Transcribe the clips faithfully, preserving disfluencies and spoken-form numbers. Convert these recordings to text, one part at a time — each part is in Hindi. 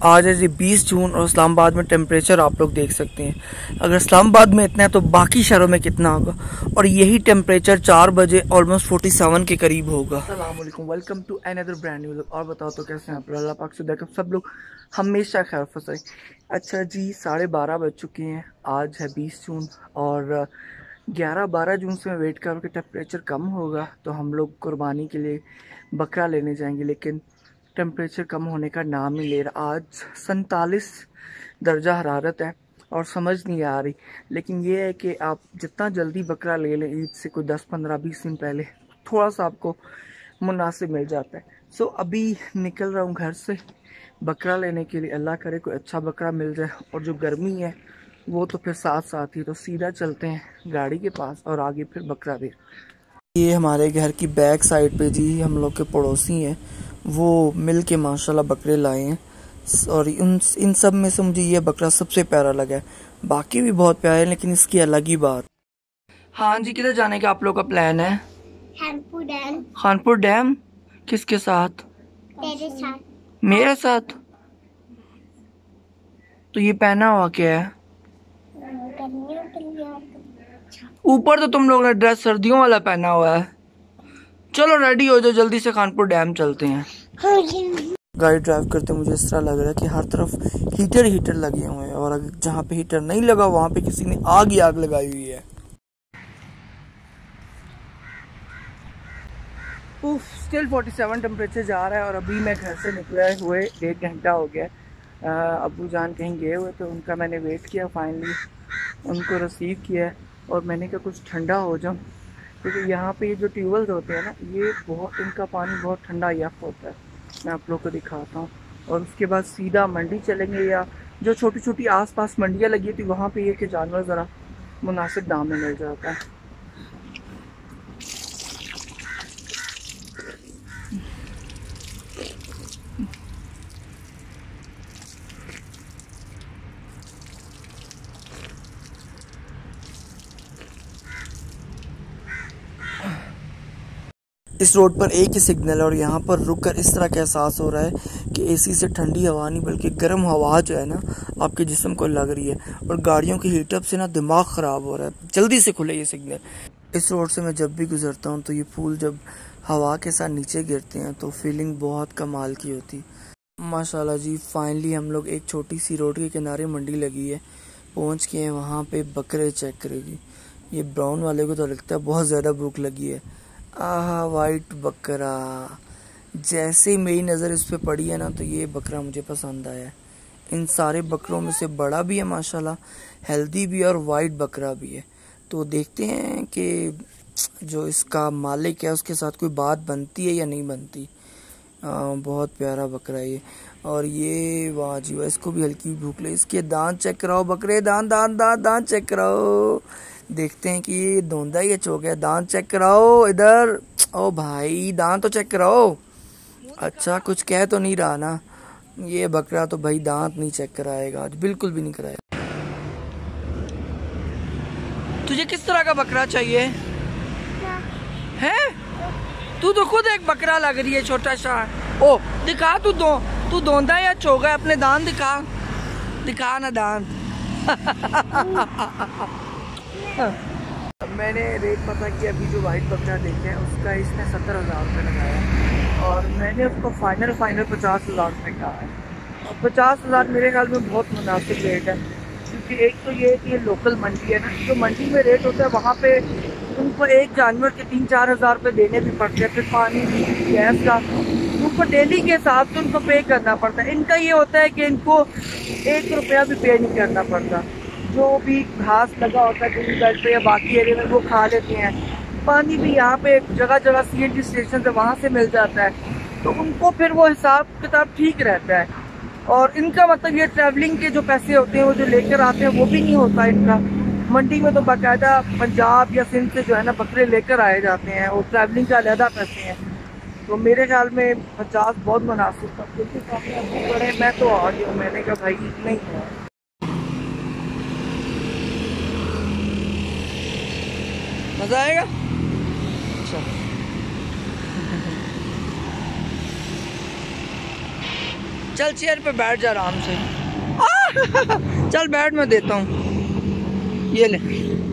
आज है जी बीस जून और इस्लामाबाद में टेम्परेचर आप लोग देख सकते हैं। अगर इस्लामाबाद में इतना है तो बाकी शहरों में कितना होगा। और यही टेम्परेचर चार बजे ऑलमोस्ट सैंतालीस के करीब होगा। अस्सलाम वालेकुम, welcome to another brand new vlog. और बताओ तो कैसे हैं आप? अल्लाह पाक से देखो सब लोग हमेशा खैर फंसे। अच्छा जी, साढ़े बारह बज चुके हैं। आज है बीस जून और ग्यारह बारह जून से मैं वेट कर के टेम्परेचर कम होगा तो हम लोग कुर्बानी के लिए बकरा लेने जाएंगे, लेकिन टेम्परेचर कम होने का नाम नहीं ले रहा। आज सैंतालीस दर्जा हरारत है और समझ नहीं आ रही। लेकिन ये है कि आप जितना जल्दी बकरा ले लें ईद से कोई दस पंद्रह बीस दिन पहले, थोड़ा सा आपको मुनासिब मिल जाता है। सो अभी निकल रहा हूँ घर से बकरा लेने के लिए। अल्लाह करे कोई अच्छा बकरा मिल जाए। और जो गर्मी है वो तो फिर साथ साथ ही, तो सीधा चलते हैं गाड़ी के पास और आगे फिर बकरा दे। ये हमारे घर की बैक साइड पे जी हम लोग के पड़ोसी हैं, वो मिल के माशाल्लाह बकरे लाए हैं। और इन इन सब में से मुझे ये बकरा सबसे प्यारा लगा है। बाकी भी बहुत प्यारे हैं लेकिन इसकी अलग ही बात। हाँ जी, किधर जाने का आप लोग का प्लान है? खानपुर डैम। खानपुर डैम किसके साथ? तेरे साथ। मेरे साथ? तो ये पहना हुआ क्या है? ऊपर तो तुम लोग ने ड्रेस सर्दियों वाला पहना हुआ है। चलो रेडी हो जाओ, जल्दी से खानपुर डैम चलते हैं। गाड़ी ड्राइव करते मुझे इस तरह लग रहा है कि हर तरफ हीटर हीटर लगे हुए हैं और जहाँ पे हीटर नहीं लगा वहाँ पे किसी ने आग ही आग लगाई हुई है। उफ, स्टिल सैंतालीस टेम्परेचर जा रहा है और अभी मैं घर से निकले हुए एक घंटा हो गया। अब्बू जान कहीं गए हुए तो उनका मैंने वेट किया, फाइनली उनको रिसीव किया और मैंने कहा कुछ ठंडा हो जाऊँ, क्योंकि यहाँ पे ये जो ट्यूबवेल्स होते हैं ना, ये बहुत, इनका पानी बहुत ठंडा यफ होता है। मैं आप लोग को दिखाता हूँ। और उसके बाद सीधा मंडी चलेंगे, या जो छोटी छोटी आसपास मंडियाँ लगी थी वहाँ पे ये कि जानवर ज़रा मुनासिब दाम में मिल जाता है। इस रोड पर एक ही सिग्नल है और यहाँ पर रुककर इस तरह का एहसास हो रहा है कि एसी से ठंडी हवा नहीं बल्कि गर्म हवा जो है ना आपके जिस्म को लग रही है। और गाड़ियों की हीटअप से ना दिमाग ख़राब हो रहा है। जल्दी से खुले ये सिग्नल। इस रोड से मैं जब भी गुजरता हूँ तो ये फूल जब हवा के साथ नीचे गिरते हैं तो फीलिंग बहुत कमाल की होती। माशाल्लाह जी, फाइनली हम लोग एक छोटी सी रोड के किनारे मंडी लगी है पहुँच के हैं। वहाँ पे बकरे चेक करेगी। ये ब्राउन वाले को तो लगता है बहुत ज़्यादा भूख लगी है। आहा, वाइट बकरा। जैसे ही मेरी नज़र इस पे पड़ी है ना तो ये बकरा मुझे पसंद आया। इन सारे बकरों में से बड़ा भी है माशाल्लाह, हेल्दी भी है और वाइट बकरा भी है। तो देखते हैं कि जो इसका मालिक है उसके साथ कोई बात बनती है या नहीं बनती। आ, बहुत प्यारा बकरा है ये। और ये वाह जी वाह, इसको भी हल्की भूख लगी। इसके दांत चेक कराओ बकरे, दांत दांत दांत दांत चेक कराओ। देखते हैं कि ये धोंदा या चौक है। दांत चेक कराओ इधर। ओ भाई, दांत तो चेक कराओ। अच्छा, कुछ कह तो नहीं रहा ना? ये बकरा तो भाई दांत नहीं चेक कराएगा आज, बिल्कुल भी नहीं कराएगा। तुझे किस तरह का बकरा चाहिए है? तू तो खुद एक बकरा लग रही है, छोटा सा। ओ दिखा, तू दो तू धोंदा या चौका है? अपने दांत दिखा, दिखा ना दांत। मैंने रेट पता किया, अभी जो वाइट बकरा देखे हैं उसका इसने सत्तर हज़ार रुपये लगाया और मैंने उसको फाइनल फाइनल पचास हज़ार रुपये कहा है। और पचास हज़ार मेरे ख्याल में बहुत मुनासिब रेट है, क्योंकि एक तो ये कि ये लोकल मंडी है ना, जो मंडी में रेट होता है वहाँ पे उनको एक जानवर के तीन चार हज़ार रुपये देने भी पड़ते हैं। फिर पानी गैस का उनको डेली के हिसाब से उनको पे करना पड़ता है। इनका ये होता है कि इनको एक रुपया भी पे नहीं करना पड़ता। जो भी घास लगा होता है ग्रीन बेल्ट पे या बाकी एरिया में वो खा लेते हैं। पानी भी यहाँ पे जगह जगह सी एन जी स्टेशन से वहाँ से मिल जाता है, तो उनको फिर वो हिसाब किताब ठीक रहता है। और इनका मतलब ये ट्रैवलिंग के जो पैसे होते हैं वो जो लेकर आते हैं वो भी नहीं होता इनका। मंडी में तो बाकायदा पंजाब या सिंध से जो है ना बकरे लेकर आए जाते हैं और ट्रैवलिंग का अलहदा पैसे हैं। तो मेरे ख्याल में पचास बहुत मुनासिब था, क्योंकि काफ़ी बड़े मैं तो आ गया। मैंने कहा भाई इतना ही है। मज़ा आएगा। अच्छा चल चेयर पे बैठ जा आराम से। चल बैठ, मैं देता हूँ, ये ले।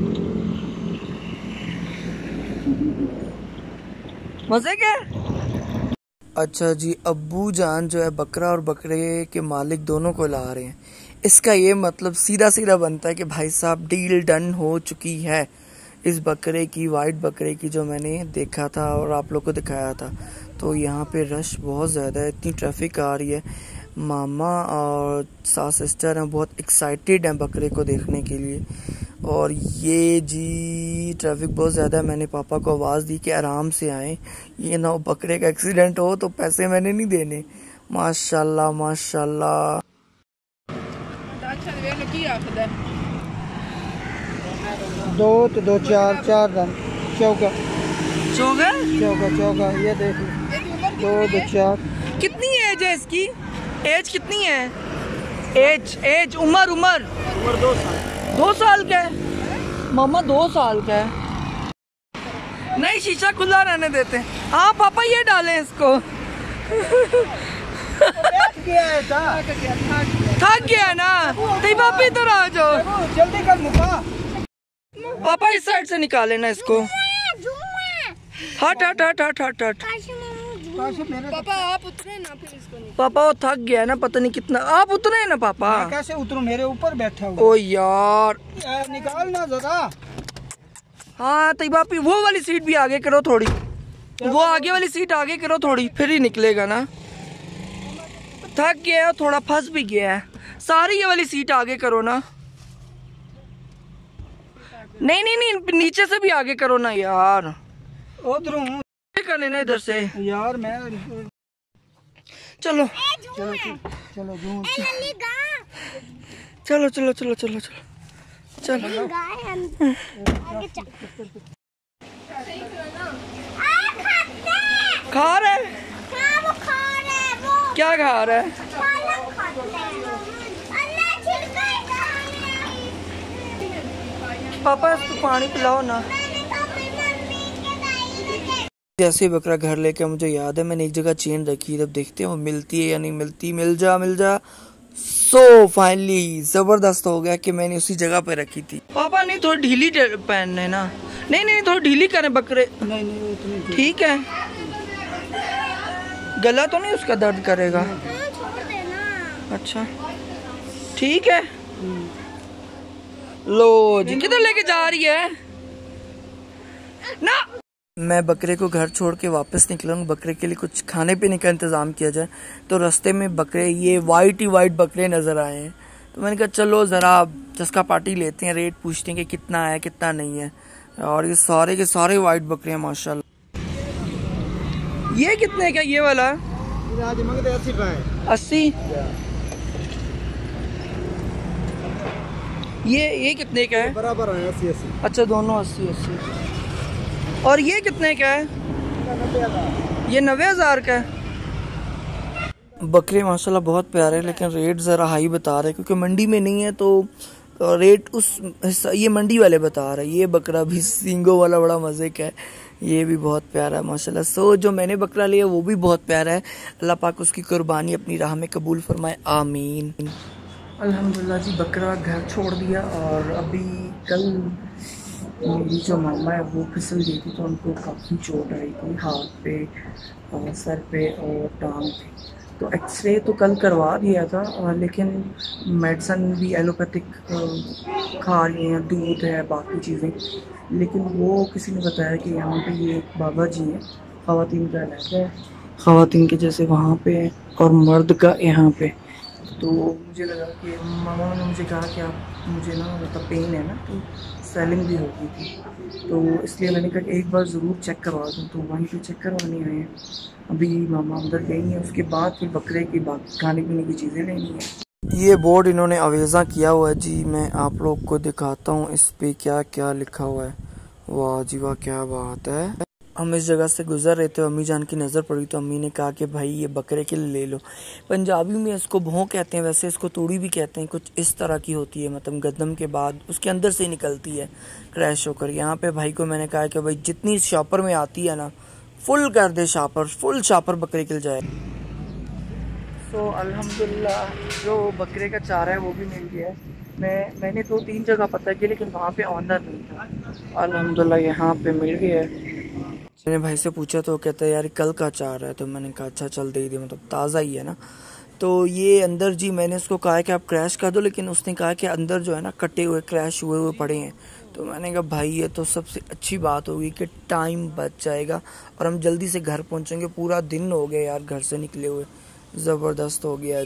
मजे के। अच्छा जी, अब्बू जान जो है बकरा और बकरे के मालिक दोनों को ला रहे हैं। इसका ये मतलब सीधा सीधा बनता है कि भाई साहब डील डन हो चुकी है इस बकरे की, वाइट बकरे की, जो मैंने देखा था और आप लोग को दिखाया था। तो यहाँ पे रश बहुत ज़्यादा है, इतनी ट्रैफिक आ रही है। मामा और सास सिस्टर हैं, बहुत एक्साइटेड हैं बकरे को देखने के लिए। और ये जी ट्रैफिक बहुत ज़्यादा है। मैंने पापा को आवाज़ दी कि आराम से आएँ, ये ना हो बकरे का एक्सीडेंट हो तो पैसे मैंने नहीं देने। माशाल्लाह माशाल्लाह। दो तो दो चार चार रन चौका चौका चौका चौका ये देख दो दो चार। कितनी एज है इसकी? एज कितनी है? एज एज उम्र उम्र उम्र दो साल दो साल का है मामा, दो साल का है। नहीं, शीशा खुला रहने देते हैं। हाँ पापा, ये डालें इसको। थक गया ना, तो पापा इधर आ जाओ, जल्दी कर मुका। पापा इस साइड से निकाले ना इसको। हट हट हट हट हट हट। पापा आप उतरे ना, फिर इसको पापा वो थक गया ना, पता नहीं कितना। आप उतरे ना पापा। कैसे उतरूं, मेरे ऊपर बैठा हुआ। ओ यार निकाल ना जरा। हाँ तो पापी वो वाली सीट भी आगे करो थोड़ी, वो आगे वाली सीट आगे करो थोड़ी, फिर ही निकलेगा ना। थक गया है, थोड़ा फंस भी गया है। सारी ये वाली सीट आगे करो ना। नहीं नहीं नहीं, नीचे से भी आगे करो ना यार। उतरूं कर लेना इधर से यार। मैं चलो चलो चलो चलो चलो चलो चलो चलो चलो। खा रहा है? क्या खा रहा है? पापा इसको पानी पिलाओ ना। जैसे ही बकरा घर लेके, मुझे याद है मैंने एक जगह चेन रखी, तब देखते हैं वो मिलती है या नहीं मिलती। मिल जा मिल जा। सो फाइनली जबरदस्त हो गया कि मैंने उसी जगह पे रखी थी। पापा नहीं, थोड़ी ढीली पहनने ना। नहीं नहीं, थोड़ी ढीली करें बकरे। नहीं नहीं उतनी ठीक है। गला तो नहीं उसका दर्द करेगा? अच्छा ठीक है। लो जी, किधर लेके जा रही है ना। मैं बकरे को घर छोड़ के वापस निकला हूँ। बकरे के लिए कुछ खाने पीने का इंतज़ाम किया जाए, तो रास्ते में बकरे ये वाइट ही वाइट बकरे नज़र आए हैं। तो मैंने कहा चलो ज़रा चस्का पार्टी लेते हैं, रेट पूछते हैं कि कितना है कितना नहीं है। और ये सारे के सारे वाइट बकरे हैं माशाल्लाह। ये कितने का ये वाला? अस्सी। ये ये कितने का है? बराबर है अस्सी अस्सी। अच्छा दोनों अस्सी अस्सी। और ये कितने का है? ये नब्बे हजार का है। बकरे माशाल्लाह बहुत प्यारे हैं, लेकिन रेट ज़रा हाई बता रहे, क्योंकि मंडी में नहीं है तो रेट उस ये मंडी वाले बता रहे। ये बकरा भी सींगों वाला बड़ा मज़े का है, ये भी बहुत प्यारा है माशाल्लाह। सो जो मैंने बकरा लिया वो भी बहुत प्यारा है। अल्लाह पाक उसकी कुर्बानी अपनी राह में कबूल फरमाए, आमीन। अल्हम्दुलिल्लाह जी, बकरा घर छोड़ दिया। और अभी कल मेरी जो मामा है वो फिसल गई थी, तो उनको काफ़ी चोट आई थी हाथ पे और सर पे और टांग पे। तो एक्सरे तो कल करवा दिया था, और लेकिन मेडिसन भी एलोपैथिक खा रही हैं, दूध है बाकी चीज़ें। लेकिन वो किसी ने बताया कि यहाँ पे ये एक बाबा जी हैं, ख़वातीन का इलाका है, ख़वातीन के जैसे वहाँ पे और मर्द का यहाँ पे। तो मुझे लगा कि मामा ने मुझे कहा कि आप मुझे ना मतलब पेन है ना, तो स्वेलिंग भी हो गई थी, तो इसलिए मैंने कहा कि एक बार ज़रूर चेक करवा दूँ। तो वहीं पे चेक करवाने आए हैं। अभी मामा अंदर गई हैं, उसके बाद फिर बकरे की बाकी खाने पीने की चीज़ें लेनी है। ये बोर्ड इन्होंने अवेज़ा किया हुआ है जी, मैं आप लोग को दिखाता हूँ इस पे क्या क्या लिखा हुआ है। वाह जी वाह, क्या बात है। हम इस जगह से गुजर रहे थे, अम्मी जान की नज़र पड़ी, तो अम्मी ने कहा कि भाई ये बकरे के लिए ले लो। पंजाबी में इसको भों कहते हैं, वैसे इसको तूड़ी भी कहते हैं। कुछ इस तरह की होती है, मतलब गंदम के बाद उसके अंदर से ही निकलती है क्रैश होकर। यहाँ पे भाई को मैंने कहा कि भाई जितनी शॉपर में आती है ना, फुल कर दे शॉपर, फुल शॉपर बकरे के लिए जाए। सो अल्हम्दुलिल्लाह जो बकरे का चारा है वो भी मिल गया है। मैं मैंने दो तीन जगह पता किया लेकिन वहाँ पे ऑनर नहीं था। अल्हम्दुलिल्लाह यहाँ पे मिल गया है। मैंने भाई से पूछा तो कहता है यार कल का चारा है, तो मैंने कहा अच्छा चल दे दे, मतलब ताज़ा ही है ना। तो ये अंदर जी मैंने उसको कहा है कि आप क्रैश कर दो, लेकिन उसने कहा कि अंदर जो है ना कटे हुए क्रैश हुए हुए पड़े हैं। तो मैंने कहा भाई ये तो सबसे अच्छी बात होगी कि टाइम बच जाएगा और हम जल्दी से घर पहुंचेंगे। पूरा दिन हो गया यार घर से निकले हुए, ज़बरदस्त हो गया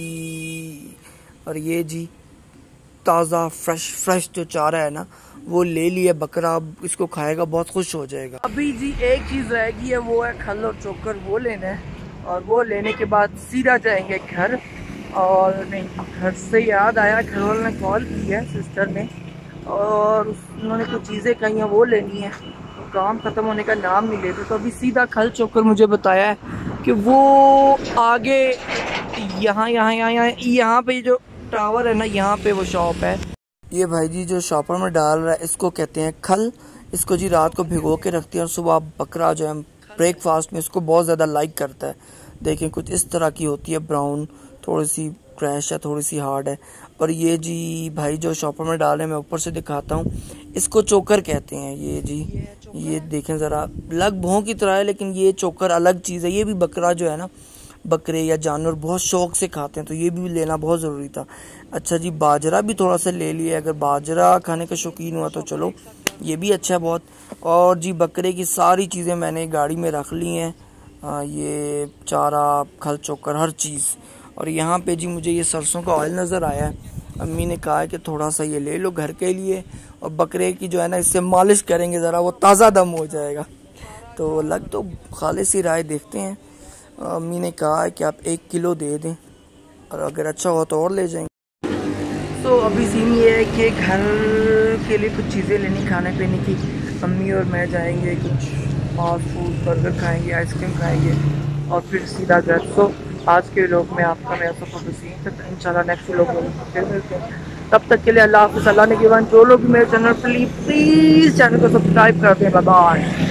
जी। और ये जी ताज़ा फ्रेश फ्रेश जो चारा है ना वो ले लिया बकरा, अब इसको खाएगा बहुत खुश हो जाएगा। अभी जी एक चीज़ रह गई है, वो है खल और चोकर, वो लेना है और वो लेने के बाद सीधा जाएंगे घर। और नहीं, घर से याद आया घर वालों ने कॉल की है सिस्टर ने, और उन्होंने कुछ चीज़ें कही हैं वो लेनी है, तो काम ख़त्म होने का नाम नहीं लेते। तो अभी सीधा खल चोकर मुझे बताया है कि वो आगे यहाँ यहाँ यहाँ यहाँ यहाँ पे जो टावर है ना यहाँ पे वो शॉप है। ये भाई जी जो शॉपर में डाल रहा है इसको कहते हैं खल। इसको जी रात को भिगो के रखते हैं और सुबह बकरा जो है ब्रेकफास्ट में इसको बहुत ज़्यादा लाइक करता है। देखें कुछ इस तरह की होती है, ब्राउन, थोड़ी सी क्रैश है, थोड़ी सी हार्ड है। और ये जी भाई जो शॉपर में डाल रहे हैं मैं ऊपर से दिखाता हूँ, इसको चोकर कहते हैं। ये जी ये देखें ज़रा, लग भों की तरह है लेकिन ये चोकर अलग चीज़ है। ये भी बकरा जो है ना, बकरे या जानवर बहुत शौक से खाते हैं, तो ये भी लेना बहुत ज़रूरी था। अच्छा जी बाजरा भी थोड़ा सा ले लिया, अगर बाजरा खाने का शौकीन हुआ तो चलो ये भी अच्छा है बहुत। और जी बकरे की सारी चीज़ें मैंने गाड़ी में रख ली हैं, ये चारा, खल चोकर, हर चीज़। और यहाँ पे जी मुझे ये सरसों का ऑयल नज़र आया है, अम्मी ने कहा है कि थोड़ा सा ये ले लो घर के लिए, और बकरे की जो है ना इससे मालिश करेंगे ज़रा, वो ताज़ा दम हो जाएगा। तो लग तो खालिस ही राय, देखते हैं। अम्मी ने कहा है कि आप एक किलो दे दें और अगर अच्छा हो तो और ले जाएंगे। तो अभी सीन ये है कि घर के लिए कुछ चीज़ें लेनी खाने पीने की, अम्मी और मैं जाएंगे, कुछ फास्ट फूड, बर्गर खाएंगे, आइसक्रीम खाएंगे और फिर सीधा घर। तो आज के व्लॉग में आपका मेरा सफर सीन तक, इंशाल्लाह नेक्स्ट व्लॉग में फिर मिलते हैं। तब तक के लिए अल्लाह हाफ़िज़। अल्लाह ने गिवन जो लोग मेरे चैनल प्लीज़ प्लीज़ चैनल को सब्सक्राइब कर दें। Bye bye.